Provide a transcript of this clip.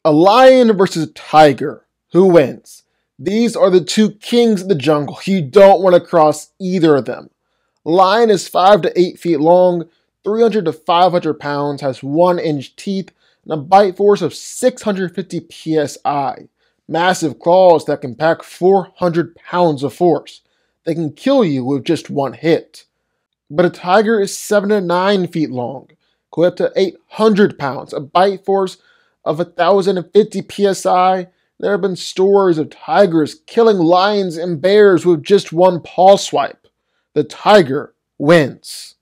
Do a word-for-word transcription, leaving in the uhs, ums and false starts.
A lion versus a tiger. Who wins? These are the two kings of the jungle. You don't want to cross either of them. A lion is five to eight feet long, three hundred to five hundred pounds, has one inch teeth, and a bite force of six hundred fifty P S I. Massive claws that can pack four hundred pounds of force. They can kill you with just one hit. But a tiger is seven to nine feet long, can weigh up to eight hundred pounds, a bite force of one thousand fifty P S I. There have been stories of tigers killing lions and bears with just one paw swipe. The tiger wins.